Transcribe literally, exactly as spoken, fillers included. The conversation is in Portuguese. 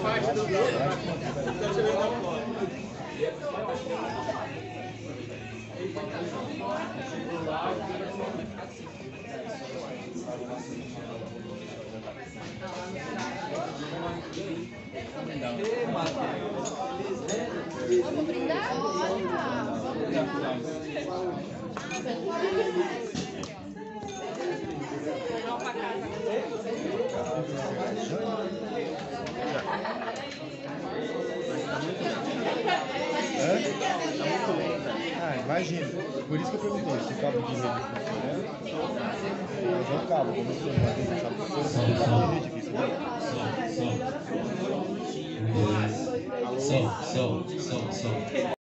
Vamos brindar? Vamos brindar. Ah, imagina. Por isso que eu perguntei se o cabo de rede funciona. Mas é um cabo, como você não sabe que funciona, o cabo de rede aqui, você Som, som, som, som.